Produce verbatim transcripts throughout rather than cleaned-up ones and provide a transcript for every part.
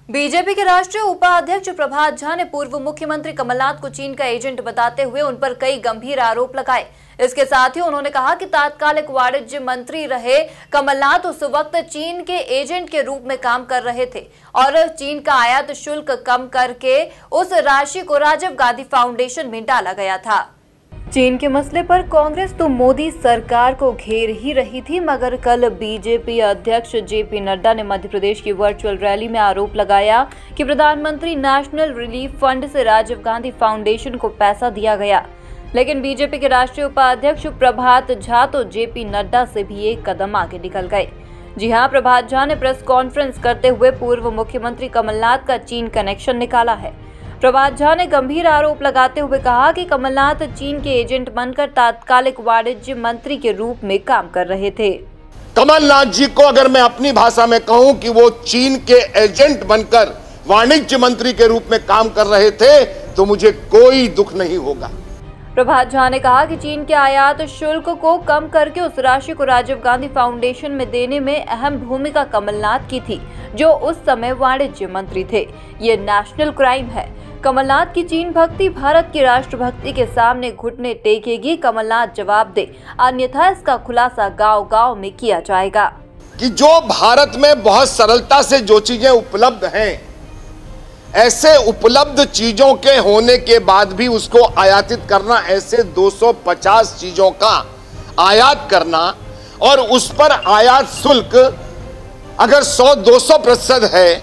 BJP के राष्ट्रीय उपाध्यक्ष प्रभात झा ने पूर्व मुख्यमंत्री कमलनाथ को चीन का एजेंट बताते हुए उन पर कई गंभीर आरोप लगाए। इसके साथ ही उन्होंने कहा कि तात्कालिक वाणिज्य मंत्री रहे कमलनाथ उस वक्त चीन के एजेंट के रूप में काम कर रहे थे और चीन का आयात शुल्क कम करके उस राशि को राजीव गांधी फाउंडेशन में डाला गया था। चीन के मसले पर कांग्रेस तो मोदी सरकार को घेर ही रही थी, मगर कल बीजेपी अध्यक्ष जेपी नड्डा ने मध्य प्रदेश की वर्चुअल रैली में आरोप लगाया कि प्रधानमंत्री नेशनल रिलीफ फंड से राजीव गांधी फाउंडेशन को पैसा दिया गया। लेकिन बीजेपी के राष्ट्रीय उपाध्यक्ष प्रभात झा तो जेपी नड्डा से भी एक कदम आगे निकल गए। जी हां, प्रभात झा ने प्रेस कॉन्फ्रेंस करते हुए पूर्व मुख्यमंत्री कमलनाथ का चीन कनेक्शन निकाला है। प्रभात झा ने गंभीर आरोप लगाते हुए कहा कि कमलनाथ चीन के एजेंट बनकर तात्कालिक वाणिज्य मंत्री के रूप में काम कर रहे थे। कमलनाथ जी को अगर मैं अपनी भाषा में कहूं कि वो चीन के एजेंट बनकर वाणिज्य मंत्री के रूप में काम कर रहे थे तो मुझे कोई दुख नहीं होगा। प्रभात झा ने कहा कि चीन के आयात शुल्क को कम करके उस राशि को राजीव गांधी फाउंडेशन में देने में अहम भूमिका कमलनाथ की थी, जो उस समय वाणिज्य मंत्री थे। ये नेशनल क्राइम है। कमलनाथ की चीन भक्ति भारत की राष्ट्रभक्ति के सामने घुटने टेकेगी। कमलनाथ जवाब दे, अन्यथा इसका खुलासा गांव-गांव में किया जाएगा। कि जो भारत में बहुत सरलता से जो चीजें उपलब्ध हैं, ऐसे उपलब्ध चीजों के होने के बाद भी उसको आयातित करना, ऐसे दो सौ पचास चीजों का आयात करना और उस पर आयात शुल्क अगर सौ दो सौ प्रतिशत है,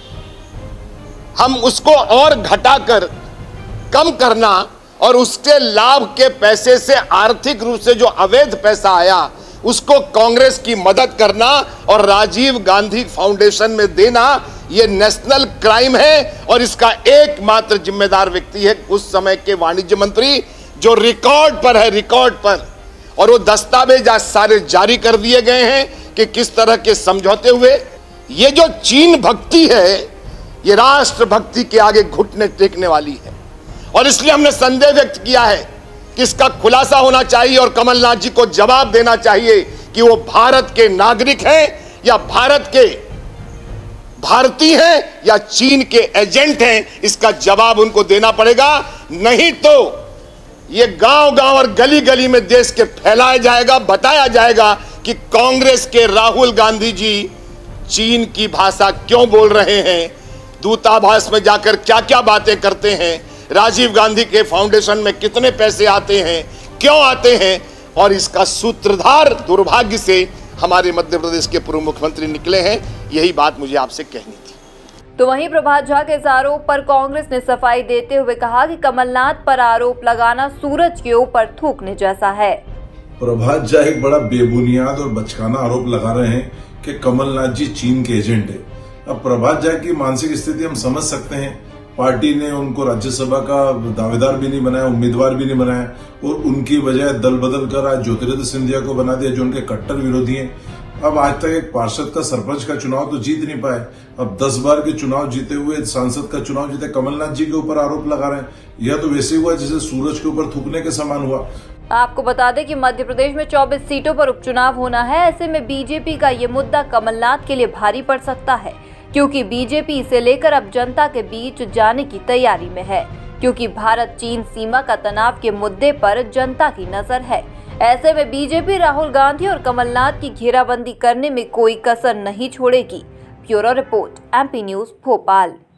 हम उसको और घटाकर कम करना और उसके लाभ के पैसे से आर्थिक रूप से जो अवैध पैसा आया उसको कांग्रेस की मदद करना और राजीव गांधी फाउंडेशन में देना, यह नेशनल क्राइम है। और इसका एकमात्र जिम्मेदार व्यक्ति है उस समय के वाणिज्य मंत्री, जो रिकॉर्ड पर है, रिकॉर्ड पर, और वो दस्तावेज आज सारे जारी कर दिए गए हैं कि किस तरह के समझौते हुए। ये जो चीन भक्ति है, ये राष्ट्र भक्ति के आगे घुटने टेकने वाली है और इसलिए हमने संदेह व्यक्त किया है कि इसका खुलासा होना चाहिए और कमलनाथ जी को जवाब देना चाहिए कि वो भारत के नागरिक हैं या भारत के भारतीय हैं या चीन के एजेंट हैं। इसका जवाब उनको देना पड़ेगा, नहीं तो ये गांव-गांव और गली-गली में देश के फैलाया जाएगा, बताया जाएगा कि कांग्रेस के राहुल गांधी जी चीन की भाषा क्यों बोल रहे हैं, दूतावास में जाकर क्या क्या बातें करते हैं, राजीव गांधी के फाउंडेशन में कितने पैसे आते हैं, क्यों आते हैं। और इसका सूत्रधार दुर्भाग्य से हमारे मध्य प्रदेश के पूर्व मुख्यमंत्री निकले हैं। यही बात मुझे आपसे कहनी थी। तो वहीं प्रभात झा के इस आरोप पर कांग्रेस ने सफाई देते हुए कहा कि कमलनाथ पर आरोप लगाना सूरज के ऊपर थूकने जैसा है। प्रभात झा एक बड़ा बेबुनियाद और बचकाना आरोप लगा रहे हैं कि कमलनाथ जी चीन के एजेंट है। अब प्रभात झा की मानसिक स्थिति हम समझ सकते हैं। पार्टी ने उनको राज्यसभा का दावेदार भी नहीं बनाया, उम्मीदवार भी नहीं बनाया और उनकी बजाय दल बदल कर आज ज्योतिरादित्य सिंधिया को बना दिया, जो उनके कट्टर विरोधी हैं। अब आज तक एक पार्षद का सरपंच का चुनाव तो जीत नहीं पाए, अब दस बार के चुनाव जीते हुए सांसद का चुनाव जीते कमलनाथ जी के ऊपर आरोप लगा रहे हैं। यह तो वैसे हुआ जैसे सूरज के ऊपर थूकने के समान हुआ। आपको बता दें कि मध्य प्रदेश में चौबीस सीटों पर उपचुनाव होना है। ऐसे में बीजेपी का ये मुद्दा कमलनाथ के लिए भारी पड़ सकता है, क्योंकि बीजेपी इसे लेकर अब जनता के बीच जाने की तैयारी में है, क्योंकि भारत चीन सीमा का तनाव के मुद्दे पर जनता की नजर है। ऐसे में बीजेपी राहुल गांधी और कमलनाथ की घेराबंदी करने में कोई कसर नहीं छोड़ेगी। Bureau report, MP news, Bhopal.